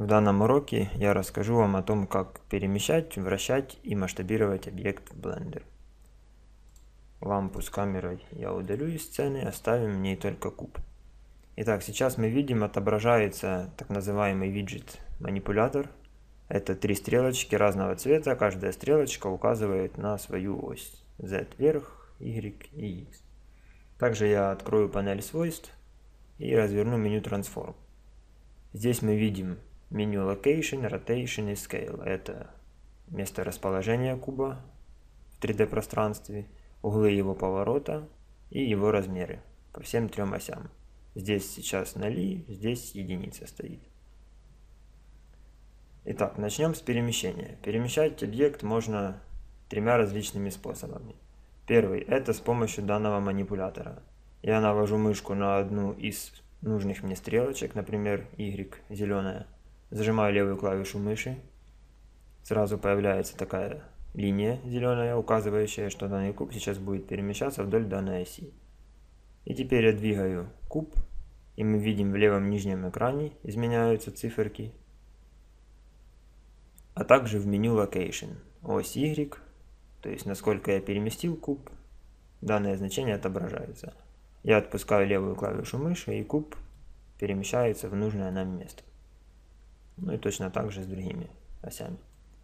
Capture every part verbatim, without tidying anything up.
В данном уроке я расскажу вам о том, как перемещать, вращать и масштабировать объект в Blender. Лампу с камерой я удалю из сцены, оставим в ней только куб. Итак, сейчас мы видим, отображается так называемый виджет-манипулятор. Это три стрелочки разного цвета, каждая стрелочка указывает на свою ось. Z вверх, Y и X. Также я открою панель свойств и разверну меню Transform. Здесь мы видим меню Location, Rotation и Scale. Это место расположения куба в три дэ пространстве, углы его поворота и его размеры по всем трем осям. Здесь сейчас ноли, здесь единица стоит. Итак, начнем с перемещения. Перемещать объект можно тремя различными способами. Первый – это с помощью данного манипулятора. Я навожу мышку на одну из нужных мне стрелочек, например, Y, зеленая. Зажимаю левую клавишу мыши. Сразу появляется такая линия зеленая, указывающая, что данный куб сейчас будет перемещаться вдоль данной оси. И теперь я двигаю куб, и мы видим в левом нижнем экране изменяются циферки. А также в меню Location. Ось Y, то есть насколько я переместил куб, данное значение отображается. Я отпускаю левую клавишу мыши, и куб перемещается в нужное нам место. Ну и точно так же с другими осями.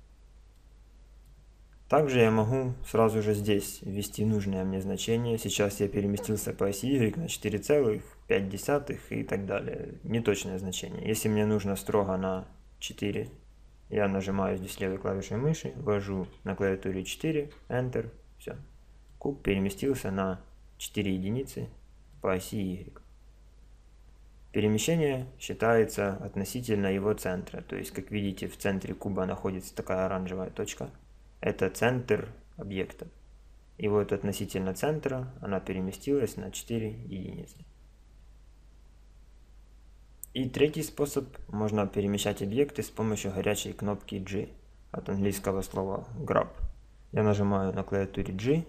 Также я могу сразу же здесь ввести нужное мне значение. Сейчас я переместился по оси Y на четыре целых пять десятых и так далее. Неточное значение. Если мне нужно строго на четыре, я нажимаю здесь левой клавишей мыши, ввожу на клавиатуре четыре, Enter, все. Куб переместился на четыре единицы по оси Y. Перемещение считается относительно его центра. То есть, как видите, в центре куба находится такая оранжевая точка. Это центр объекта. И вот относительно центра она переместилась на четыре единицы. И третий способ. Можно перемещать объекты с помощью горячей кнопки G. От английского слова Grab. Я нажимаю на клавиатуре G.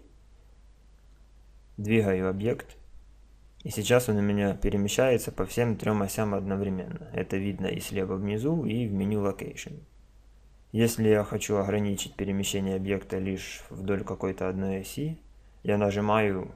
Двигаю объект. И сейчас он у меня перемещается по всем трем осям одновременно. Это видно и слева внизу, и в меню Location. Если я хочу ограничить перемещение объекта лишь вдоль какой-то одной оси, я нажимаю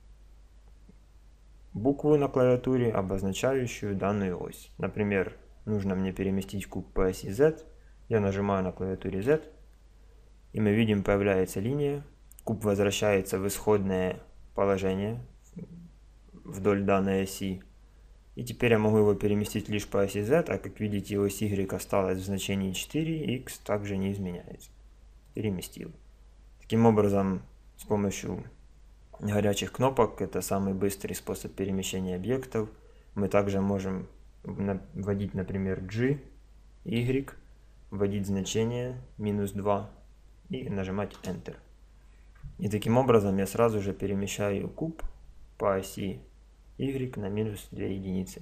букву на клавиатуре, обозначающую данную ось. Например, нужно мне переместить куб по оси Z, я нажимаю на клавиатуре Z, и мы видим, появляется линия, куб возвращается в исходное положение вдоль данной оси. И теперь я могу его переместить лишь по оси Z, а как видите, ось Y осталась в значении четыре, X также не изменяется. Переместил. Таким образом, с помощью горячих кнопок, это самый быстрый способ перемещения объектов, мы также можем вводить, например, G, Y, вводить значение минус два и нажимать Enter. И таким образом я сразу же перемещаю куб по оси Y на минус две единицы.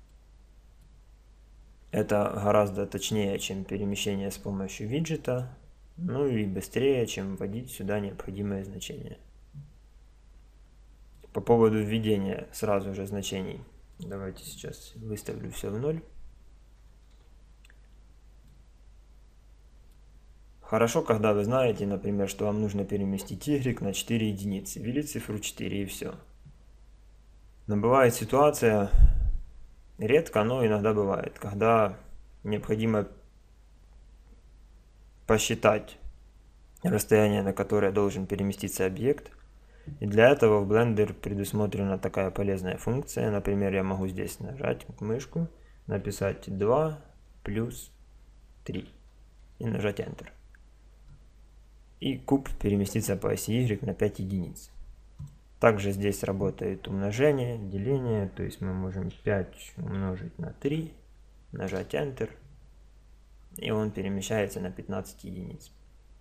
Это гораздо точнее, чем перемещение с помощью виджета, ну и быстрее, чем вводить сюда необходимые значения. По поводу введения сразу же значений, давайте сейчас выставлю все в ноль. Хорошо, когда вы знаете, например, что вам нужно переместить Y на четыре единицы, ввели цифру четыре и все. Но бывает ситуация, редко, но иногда бывает, когда необходимо посчитать расстояние, на которое должен переместиться объект. И для этого в Blender предусмотрена такая полезная функция. Например, я могу здесь нажать мышку, написать два плюс три и нажать Enter. И куб переместится по оси Y на пять единиц. Также здесь работает умножение, деление, то есть мы можем пять умножить на три, нажать Enter, и он перемещается на пятнадцать единиц.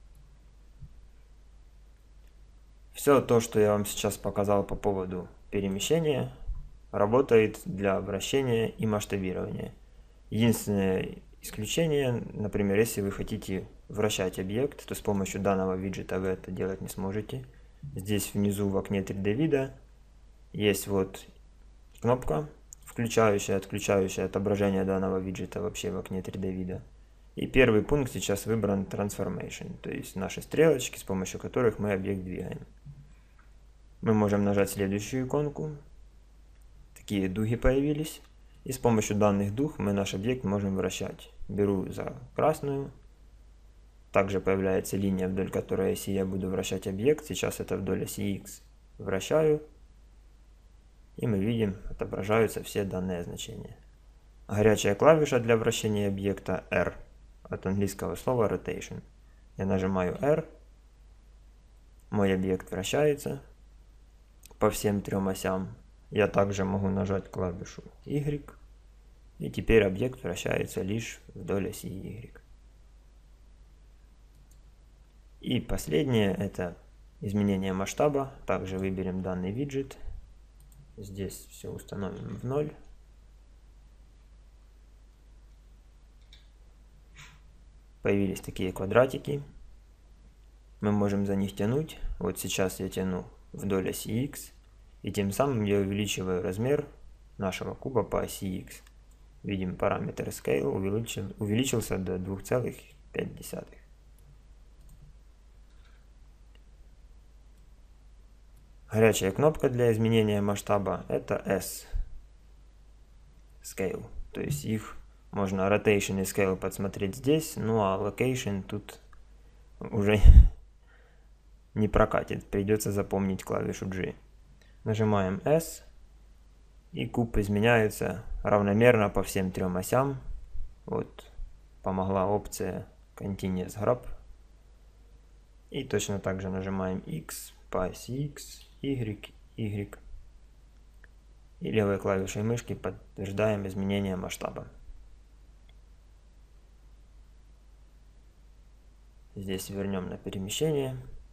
Все то, что я вам сейчас показал по поводу перемещения, работает для вращения и масштабирования. Единственное исключение, например, если вы хотите вращать объект, то с помощью данного виджета вы это делать не сможете. Здесь внизу в окне три дэ вида есть вот кнопка включающее, отключающее отображение данного виджета вообще в окне три дэ вида. И первый пункт сейчас выбран Transformation, то есть наши стрелочки, с помощью которых мы объект двигаем. Мы можем нажать следующую иконку. Такие дуги появились. И с помощью данных дуг мы наш объект можем вращать. Беру за красную. Также появляется линия, вдоль которой оси я буду вращать объект. Сейчас это вдоль оси X. Вращаю. И мы видим, отображаются все данные значения. Горячая клавиша для вращения объекта R. От английского слова Rotation. Я нажимаю R. Мой объект вращается по всем трем осям. Я также могу нажать клавишу Y. И теперь объект вращается лишь вдоль оси Y. И последнее это изменение масштаба. Также выберем данный виджет. Здесь все установим в ноль. Появились такие квадратики. Мы можем за них тянуть. Вот сейчас я тяну вдоль оси X. И тем самым я увеличиваю размер нашего куба по оси X. Видим, параметр Scale увеличил, увеличился до двух целых пять десятых. Горячая кнопка для изменения масштаба это S Scale. То есть их можно Rotation и Scale подсмотреть здесь, ну а Location тут уже не прокатит. Придется запомнить клавишу G. Нажимаем S. И куб изменяется равномерно по всем трем осям. Вот помогла опция Continuous Grab. И точно так же нажимаем X по оси X, Y, Y. И левой клавишей мышки подтверждаем изменение масштаба. Здесь вернем на перемещение.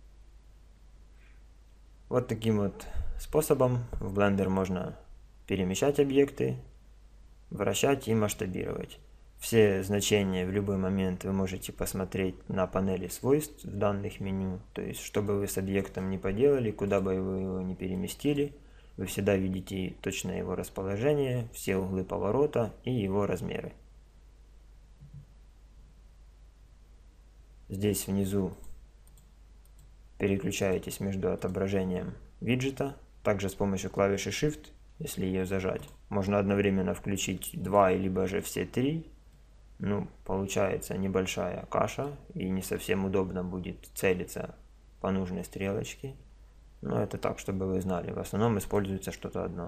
Вот таким вот способом в Blender можно перемещать объекты, вращать и масштабировать. Все значения в любой момент вы можете посмотреть на панели свойств в данных меню. То есть, что бы вы с объектом ни поделали, куда бы вы его ни переместили, вы всегда видите точное его расположение, все углы поворота и его размеры. Здесь внизу переключаетесь между отображением виджета. Также с помощью клавиши Shift, если ее зажать, можно одновременно включить два, либо же все три. Ну, получается небольшая каша и не совсем удобно будет целиться по нужной стрелочке. Но это так, чтобы вы знали. В основном используется что-то одно.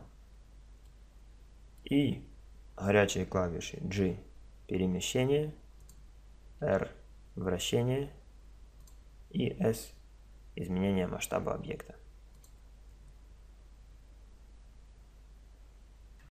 И горячие клавиши G перемещение, R вращение и S изменение масштаба объекта.